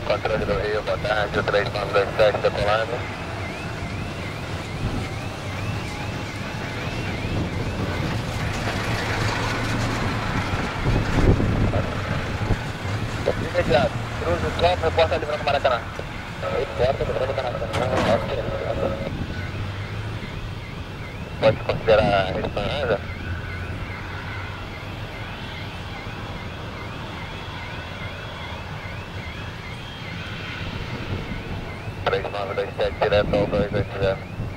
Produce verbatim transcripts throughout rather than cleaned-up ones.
Controle do Rio, boa tarde, o três nove dois sete decolando. Imediato, cruza o campo, reporta livrando o Maracanã. Reporta livrando o Maracanã. Pode considerar Espanha? três nove dois sete direto ao dois oito zero.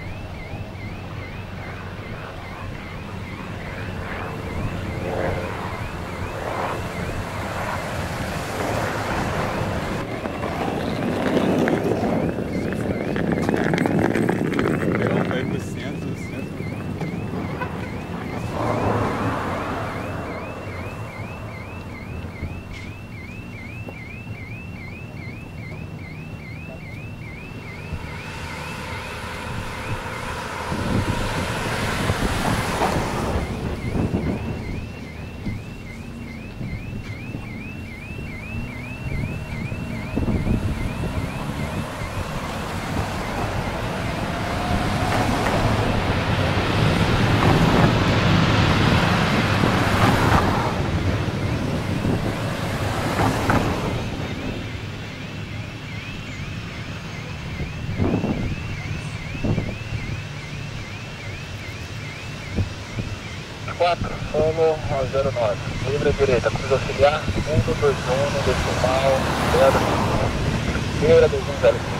quatro, solo ao zero nove, livre à direita, cruz auxiliar, um dois um, decimal, zero cinco, livre a dois um zero cinco.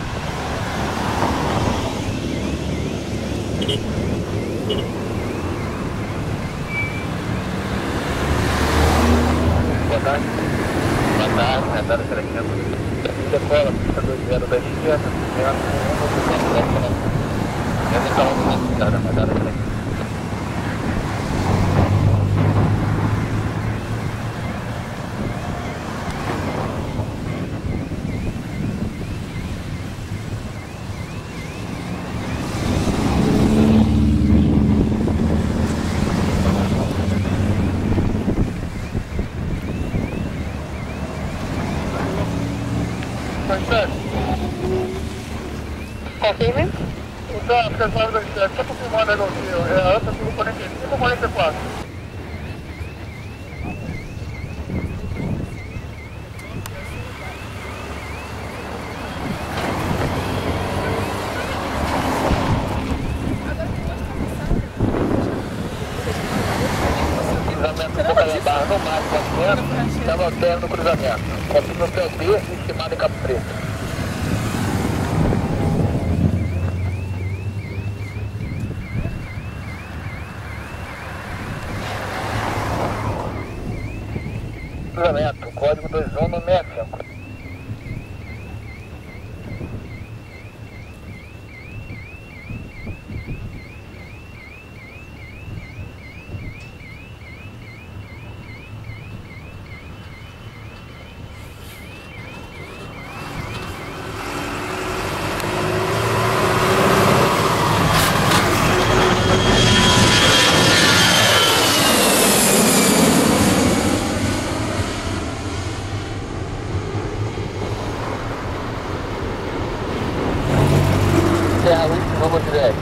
Boa tarde. Boa tarde, radar trezentos. Decola, pista dois zero da esquerda, zero um, dois zero zero. Essa é a velocidade, radar trezentos. Confirme? Então, três nove dois sete, só confirmando o negocinho, é a anta quarenta e cinco quarenta e quatro. Cruzamento Boca da Barra no máximo quatrocentos, estava alterno no cruzamento. Confirma o P B, estimado em Cabo Preto. Cruzamento, código dois um no sessenta e cinco. Serra Luiz, vamos direto.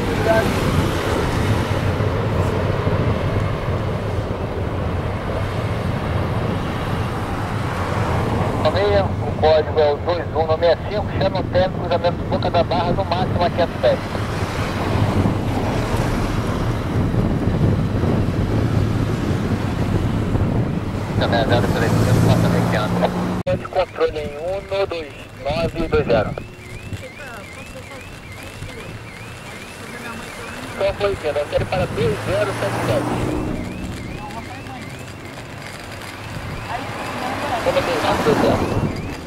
Meia, o código é o dois um no sessenta e cinco, chama o término, cruzamento Boca da Barra, no máximo a quinhentos pés. Também é zero trezentos, passa mecânico. De controle em um dois nove dois zero. Só foi vendo, eu quero ir para dois zero sete sete. Como tem nove dois zero.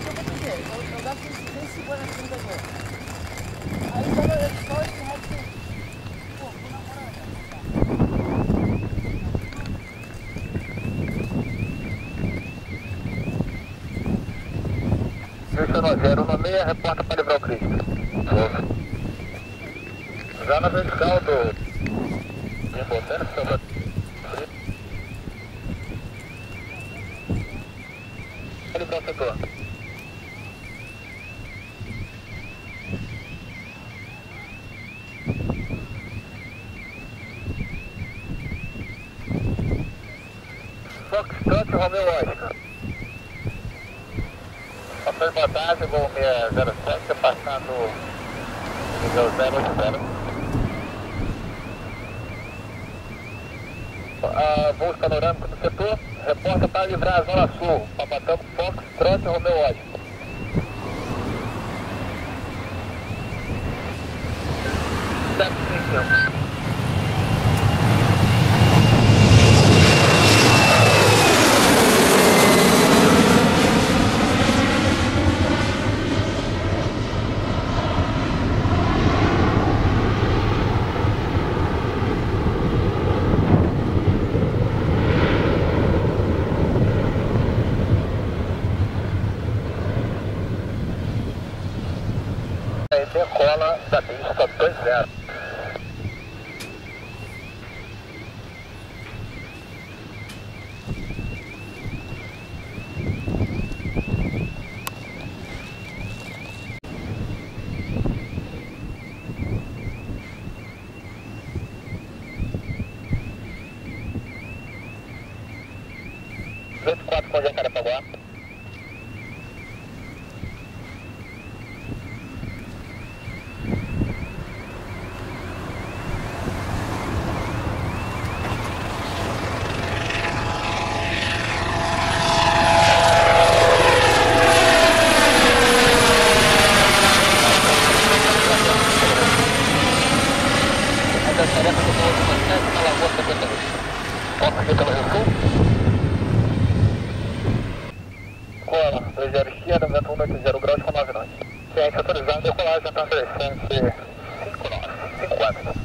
zero um seis, reporta para livrar o Cristo. Já na vertical do... Importante, seu... Livrar o setor. Romeu Oscar. Passou boa tarde, voo seis zero sete, passando nível zero oito zero. Uh, voos panorâmicos do setor, reporta para livrar a Zona Sul, Papatango Fox, Trot Romeu Oscar. sete cinco. Decola da pista dois zero. vinte e quatro com Jacarepaguá. Cola, dois zero esquerda, vento um oito zero graus com nove nove. Ciência autorizada, decolagem, então crescente cinco nove, cinco quatro.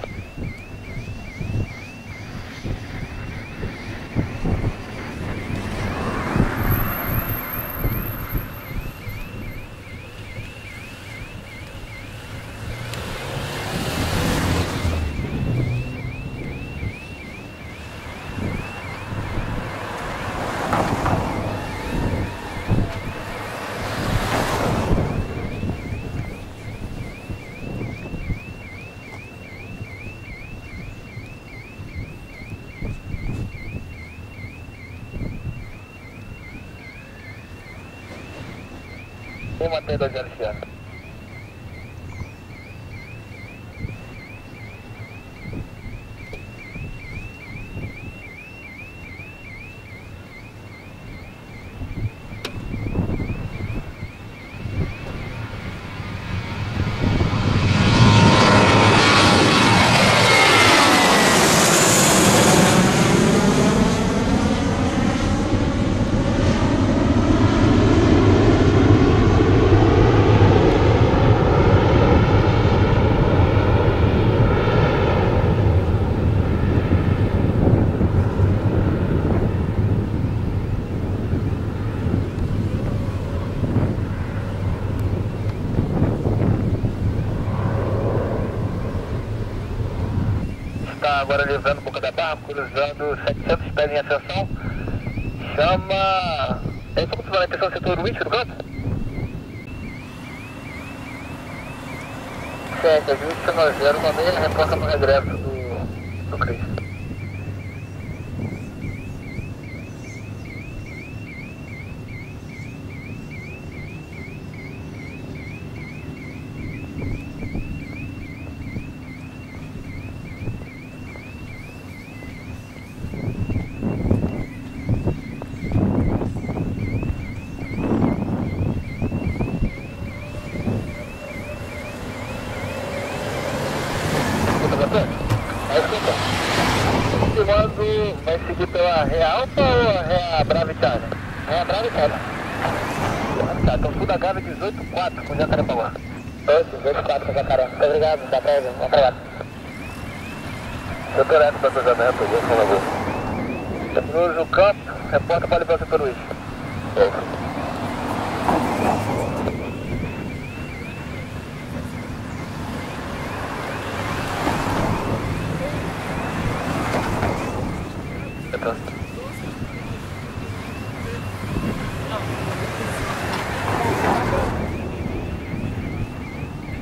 E manter dois zero esquerda. Está agora livrando Boca da Barra, cruzando setecentos pés em ascensão. Chama... É como se vai na intenção do setor vinte do canto? sete, vinte, nove zero, uma meia, reporta para o regresso do, do Cristo. Aí fica. Continuando, vai seguir pela Real Alfa ou a Rea Brava Itália? Rea Brava Itália. Tá, então tudo H V dezoito quatro com Jacarepaguá. dezoito quatro com Jacaré. Muito obrigado, dá pra ver, muito obrigado. Setor Eco para cruzamento, por favor. Cruza o campo, repórta para liberar o setor Luiz.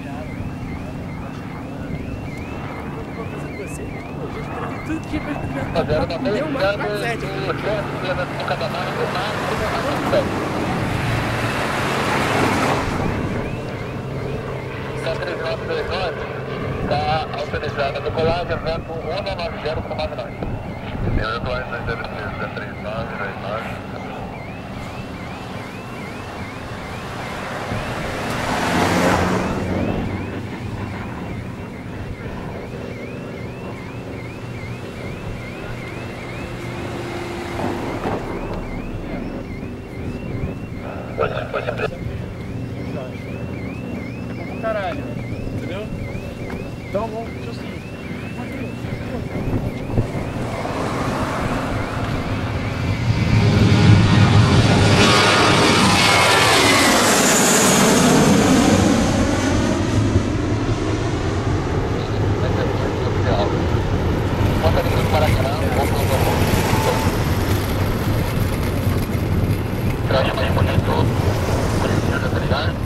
Tudo que vai Fazendo uma Deu uma americana quatro e sete. o chefe no catamarca do mar, está três nove dois nove, está autorizada a decolagem, vento um nove zero com nove nove. Eu decolagem dois zero três, três nove dois nove. Pode, pode ser. Caralho, entendeu? Então vamos, deixa eu seguir. Traje mais bonito, precisa, tá ligado?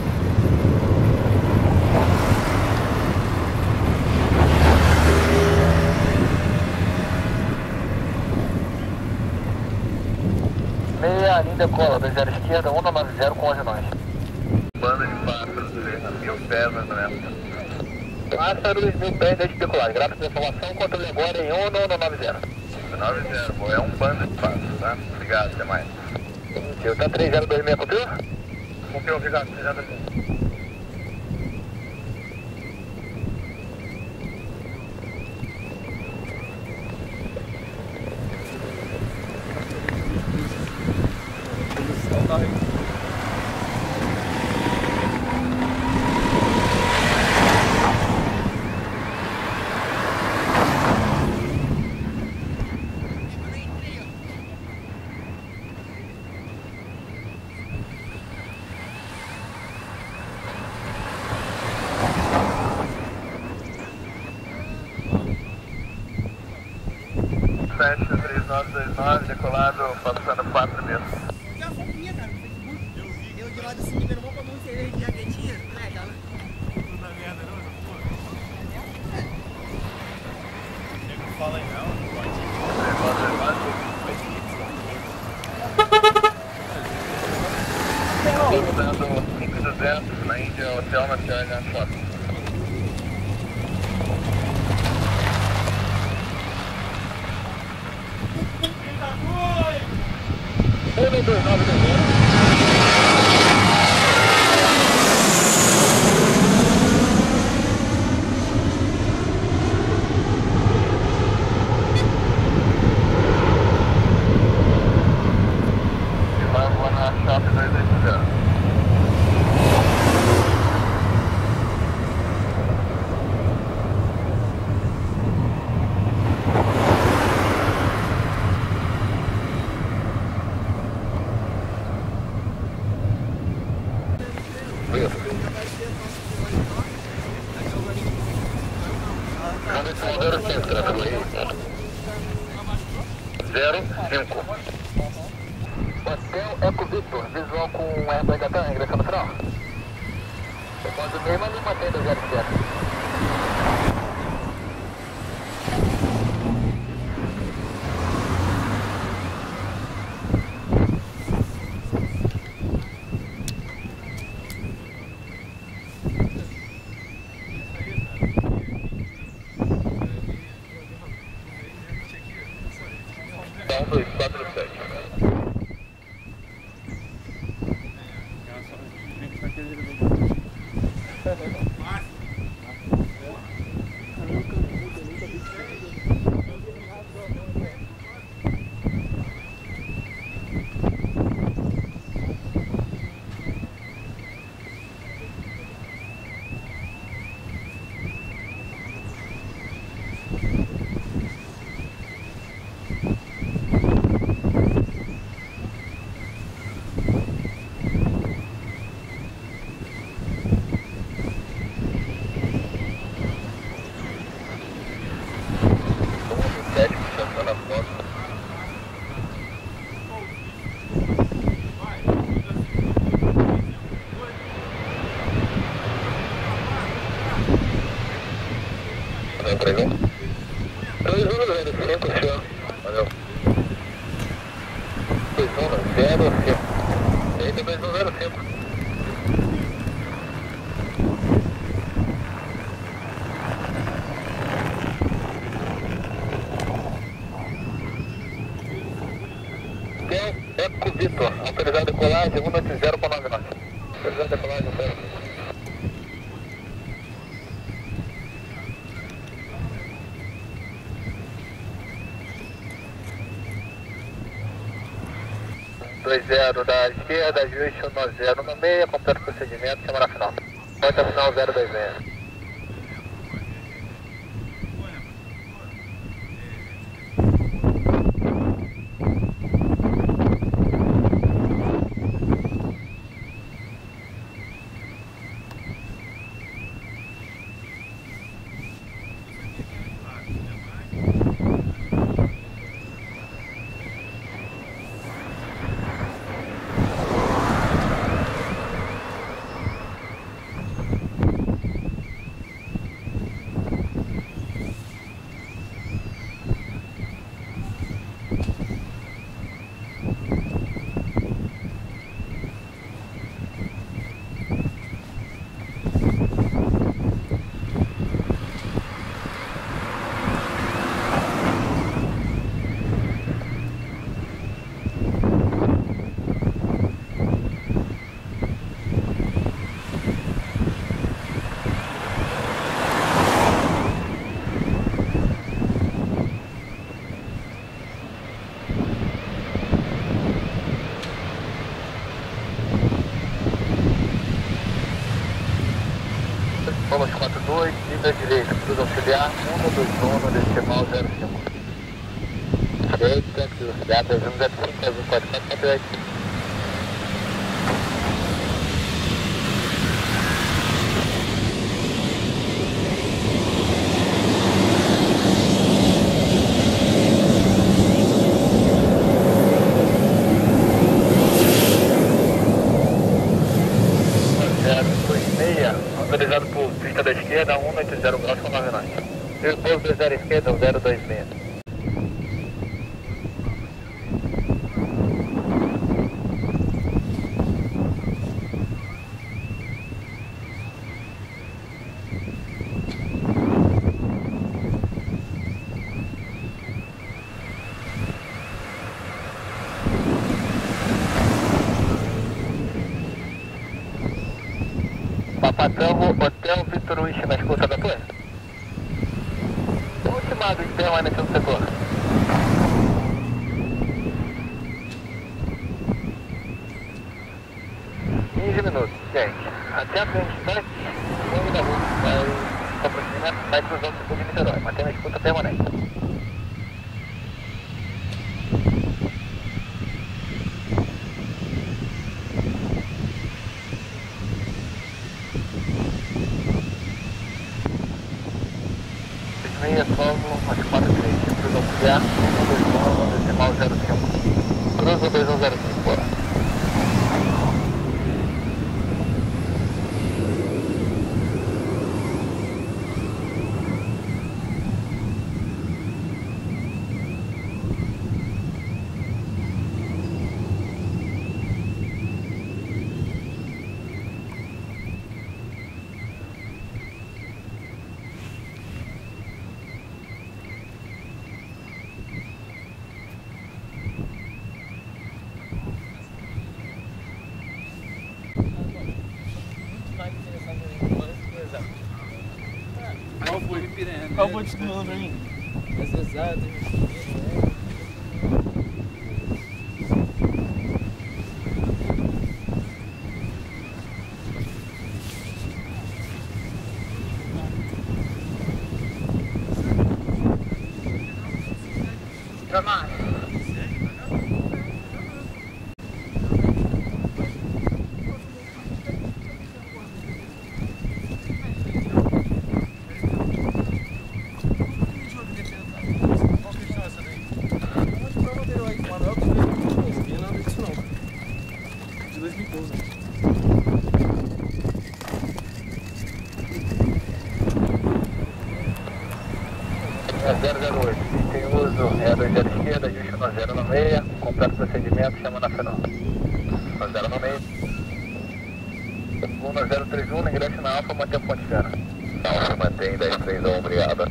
Meia linda cola, dois zero esquerda, um nove zero com onze nós. Banda de pássaros, mil pés mais ou menos. Pássaros, mil pés de decolagem. Gráfico de informação, controle agora em um nove zero. nove zero, bom, é um bando de pássaros, tá? Obrigado, até mais. Eu tá três zero dois seis, cumpriu? Cumpriu, obrigado, três zero dois seis. sete três nove dois nove, decolado, passando quatro mesmo. Tem uma foto minha, cara, no Facebook. Eu vi. Eu de lá de cima, dando uma pra mão, você de jaquetinha. Legal, né? Tudo na merda, não, essa porra. Nego fala aí, não, não pode. três nove dois nove. Usando cinco duzentos na Índia, hotel na Serra Foto. um dois nove dois zero. E vamos na Shop dois dois zero. zero cinco. Hotel Eco Victor, visual com airbag até ingressão no final. Quando mesmo ali mantendo zero zero. um dois quatro sete. Entregou? dois um zero cinco, senhor. zero cinco. Eita, dois um zero cinco. Eco Vitor, autorizado a decolagem cento e oitenta para nove nove. Autorizado a decolagem zero. dois zero da esquerda, ajuste um nove zero no meio, completa o procedimento, chama na final. Volta final zero dois seis. Vamos quatro dois, linda direita, cruz auxiliar, um dois um, decimal zero cinco. Direita, cruz auxiliar, dois um zero cinco, dois um quatro quatro quatro oito. Autorizado por pista da esquerda, cento e oitenta graus com nove nove. E o pouso do zero esquerda, zero dois seis. Papatango, Hotel Vitor Wish na escuta da torre. Ultimado em permanência no setor. quinze minutos, gente. Até a frente, instante, o nome da rua vai se aproximar, vai cruzar o setor de Niterói, mantendo a escuta permanente. Meia solo, mais quatro três, cruz auxiliar, um dois um, decimal zero cinco. Cruza dois um zero cinco, bora. Qual foi o Piranha? Qual foi o título pra mim? As exatas. Jamais. zero zero oito, tem o uso, é a dois zero esquerda, ajuste um zero no meio, completo procedimento, chama na final. um zero no meio. um zero três um, ingresso na Alfa, mantém ponte ferro. Alfa, mantém dez três um, obrigado.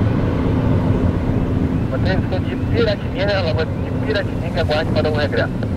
De Piratininga, ela vai de Piratininga, aguarde para um regresso.